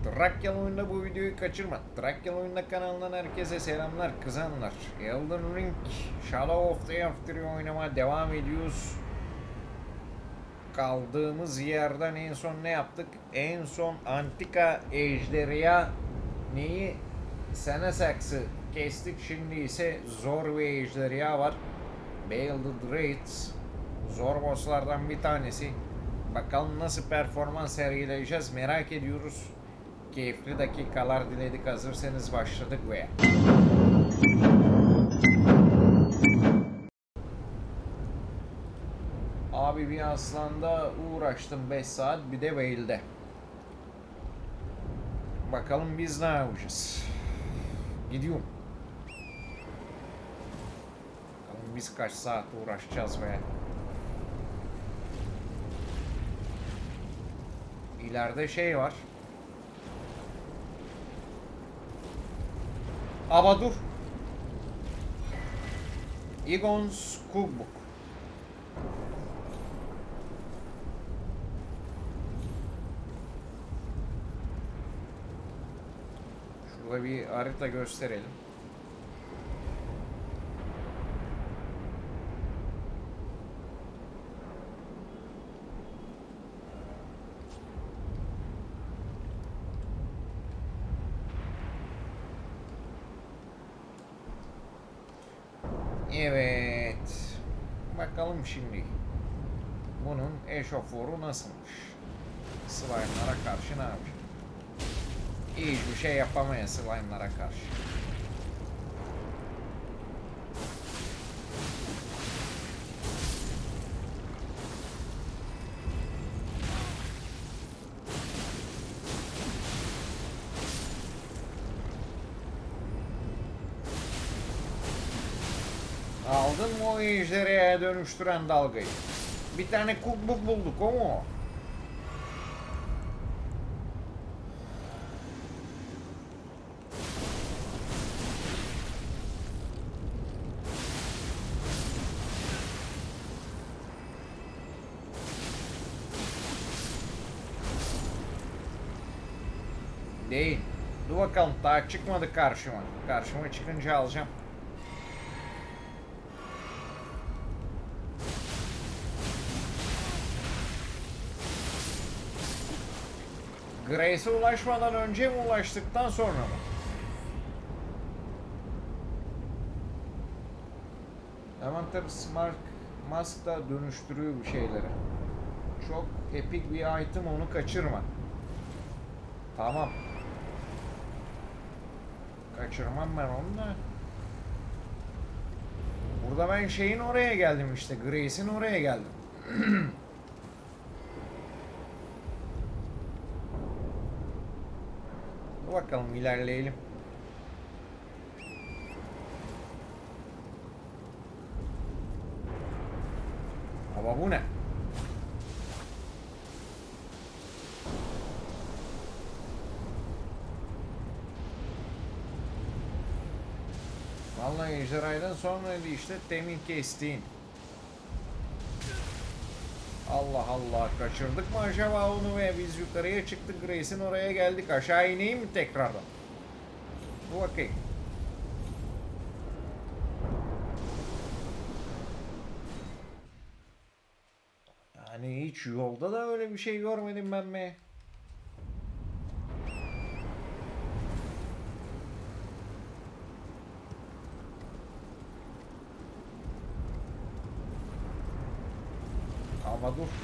Trakyalı Oyun'da bu videoyu kaçırma. Trakyalı Oyun'da kanalından herkese selamlar kızanlar. Elden Ring Shadow of the Empire oynamaya devam ediyoruz. Kaldığımız yerden en son ne yaptık? En son Antika Ejderha neyi? Senesex'ı kestik. Şimdi ise Zor ve Ejderha var. Bale the Dreads. Zor bosslardan bir tanesi. Bakalım nasıl performans sergileyeceğiz merak ediyoruz. Keyifli dakikalar diledik. Hazırsanız başladık ve abi bir aslanda uğraştım 5 saat, bir de Vale'de. Bakalım biz ne yapacağız. Gidiyorum. Bakalım biz kaç saat uğraşacağız ve ileride şey var. Ama dur. Egon's Cookbook. Şurada bir harita gösterelim. Evet. Bakalım şimdi. Bunun eşoforu nasılmış? Slime'lara karşı ne yapacak? Hiçbir şey yapamayız slime'lara karşı. Aldın mı o ejderhaya dönüştüren dalgayı? Bir tane cookbook bulduk, o mu? Değil. Dur bakalım, daha çıkmadı karşıma. Karşıma çıkınca alacağım. Grace'e ulaşmadan önce mi, ulaştıktan sonra mı? Elemental Smart Mask da dönüştürüyor bu şeyleri. Çok epik bir item, onu kaçırma. Tamam. Kaçırmam ben onu da. Burada ben şeyin oraya geldim işte. Grace'in oraya geldim. Bakalım, ilerleyelim. Ama bu ne? Vallahi ejderhadan sonraydı işte temin kestiğin. Allah Allah, kaçırdık mı acaba onu ve biz yukarıya çıktık, Grace'in oraya geldik, aşağı ineyim mi tekrardan? Bu bakayım. Yani hiç yolda da öyle bir şey görmedim ben mi? Ama dur.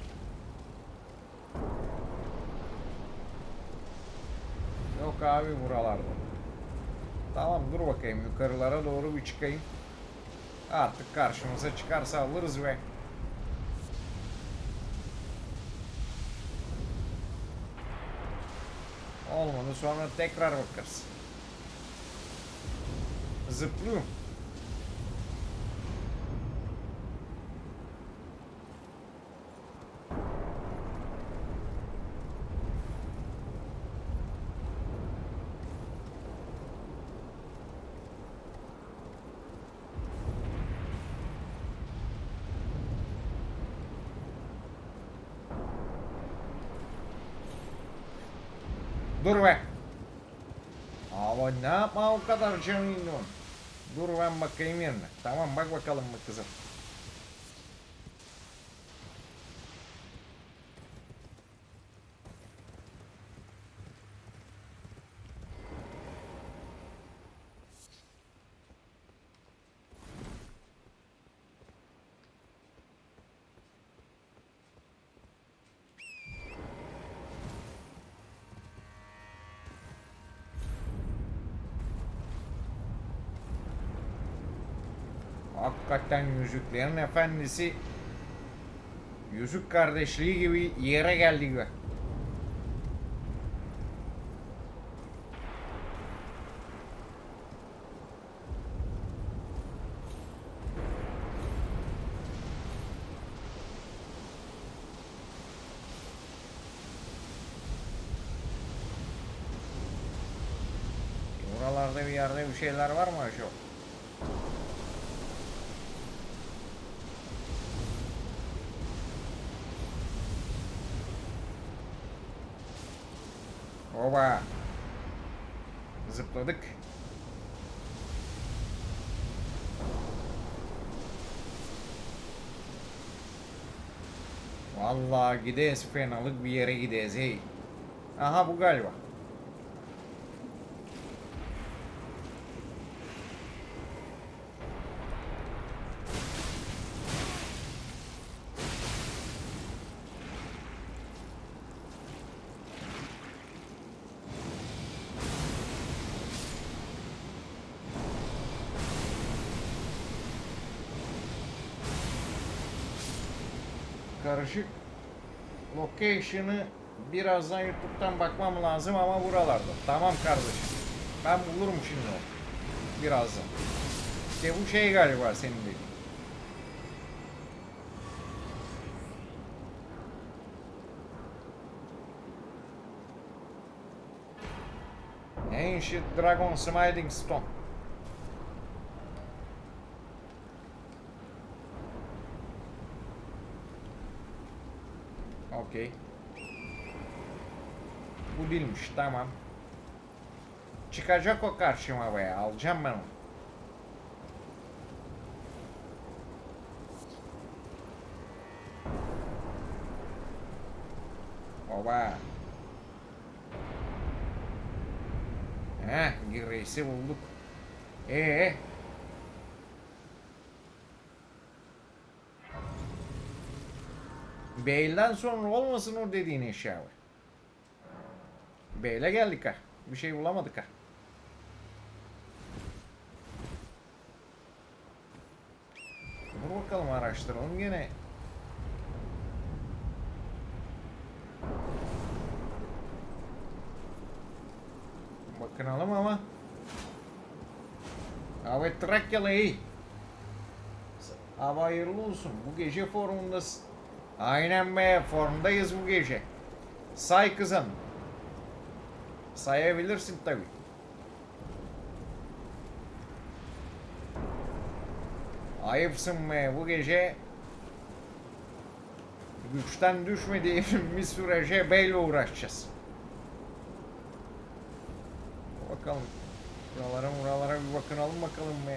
Yok abi buralarda. Tamam, dur bakayım, yukarılara doğru bir çıkayım. Artık karşımıza çıkarsa alırız ve olmadı sonra tekrar bakarız. Zıplıyorum. Dur be. Ama ne yapma o kadar canın onu. Dur ben bakayım yerine. Tamam bak bakalım mı kızım. Hakikaten Yüzüklerin Efendisi Yüzük Kardeşliği gibi yere geldi gibi. Buralarda bir yerde bir şeyler var mı acaba? Oba. Zıpladık. Vallahi gideceğiz, fenalık bir yere gideceğiz hey. Aha bu galiba. Karışık location'ı birazdan YouTube'dan bakmam lazım ama buralarda. Tamam kardeşim. Ben bulurum şimdi onu. Birazdan. İşte bu şey galiba senin dediğin. Ancient Dragon Smiling Stone. Okey. Bu değilmiş, tamam. Çıkacak o karşıma be, alacağım ben onu. Oba. Heh, gireysi bulduk. Bey'den sonra olmasın o dediğin eşya var. Bey'le geldik ha. Bir şey bulamadık ha. Dur bakalım araştıralım gene. Bakınalım ama. Evet Trakyalı iyi. Hava hayırlı olsun. Bu gece formundasın. Aynen be, formdayız bu gece. Say kızım. Sayabilirsin tabi. Ayıpsın be, bu gece güçten düşmediğim bir sürece beyle uğraşacağız. Bakalım. Buralara bir bakınalım bakalım be.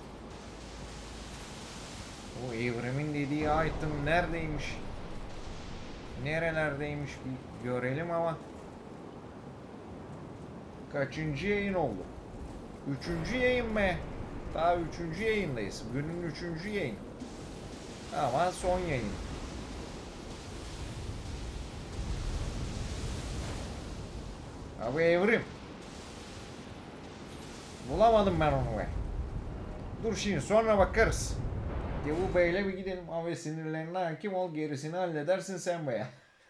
O evrimin dediği item neredeymiş? Nerelerdeymiş bir görelim ama. Kaçıncı yayın oldu? Üçüncü yayın be. Daha üçüncü yayındayız. Günün üçüncü yayın. Ama son yayın. Abi evrim. Bulamadım ben onu be. Dur şimdi sonra bakarız. Bu beyle bir gidelim. Abi sinirlerine hakim ol, gerisini halledersin sen be ya.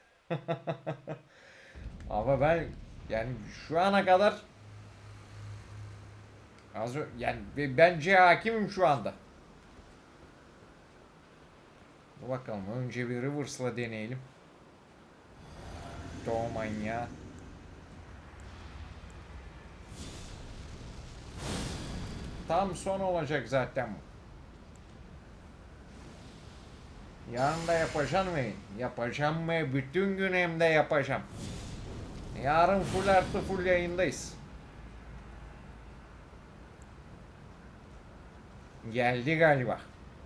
Ama ben yani şu ana kadar yani bence hakimim şu anda. Bakalım önce bir reverse'la deneyelim. Doğman ya. Tam son olacak zaten bu. Yarın da yapacağım mı? Yapacağım mı? Bütün gün hem de yapacağım. Yarın full artı full yayındayız. Geldi galiba.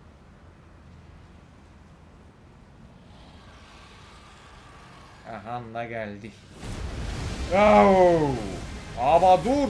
Aha da geldi. Oh! Ama dur.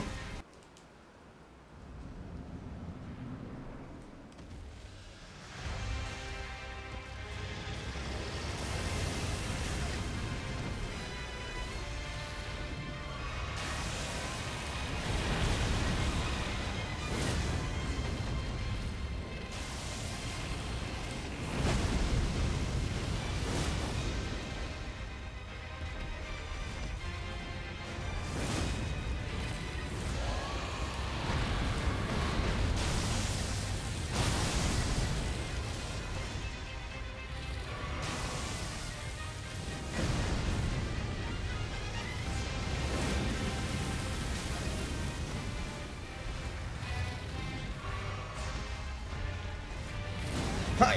Hay.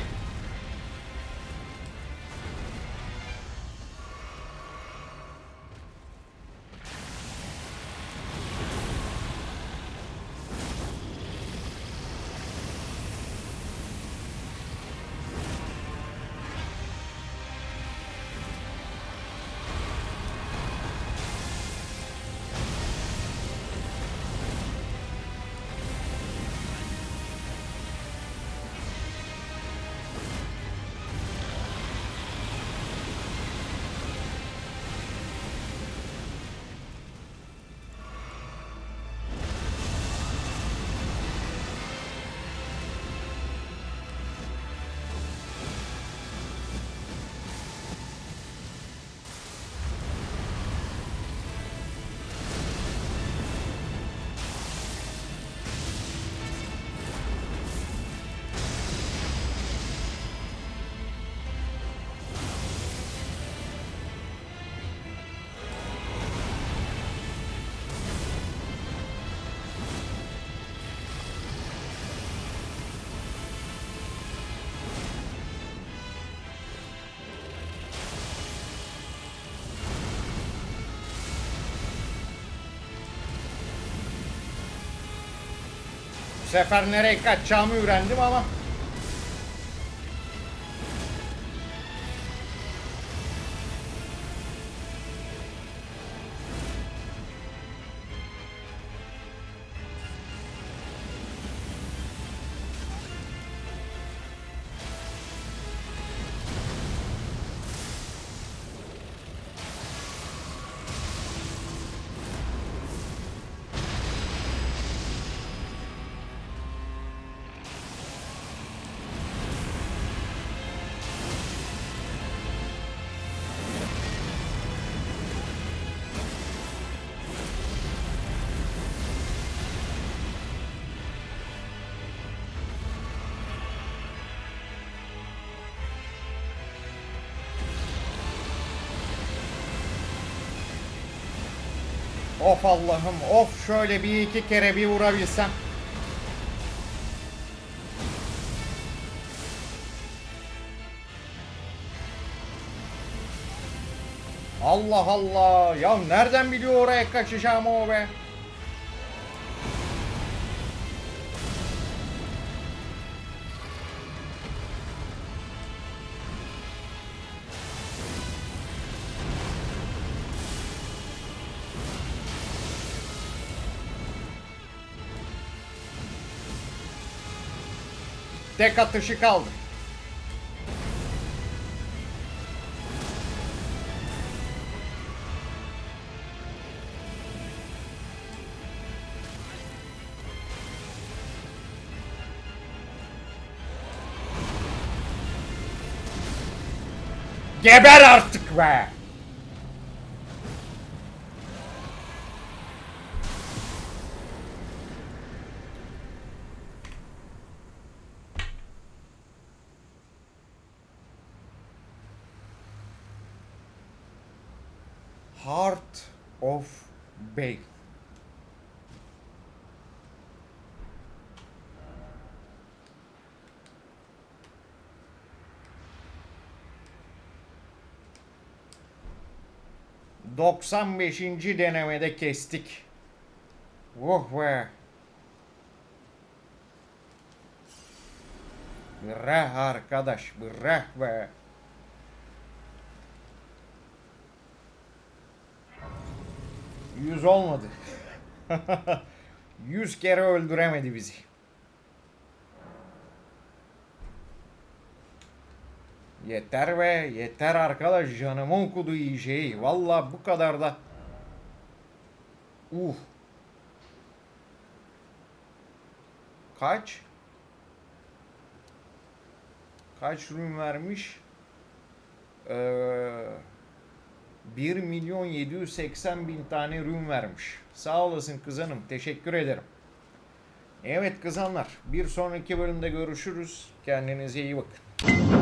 Bu sefer nereye kaçacağımı öğrendim ama. Of Allah'ım, of, şöyle bir iki kere bir vurabilsem. Allah Allah, ya nereden biliyor oraya kaçacağımı o be? Tek atışı kaldı. Geber artık be! Heart of Bey. 95. denemede kestik. Oh be. Bırak arkadaş, bırak be. Yüz olmadı. 100 kere öldüremedi bizi. Yeter be, yeter arkadaş, canımın okuduğu yiyeceği. Vallahi bu kadar da. Kaç? Kaç rün vermiş? 1.780.000 tane rün vermiş. Sağ olasın kızanım. Teşekkür ederim. Evet kızanlar. Bir sonraki bölümde görüşürüz. Kendinize iyi bakın.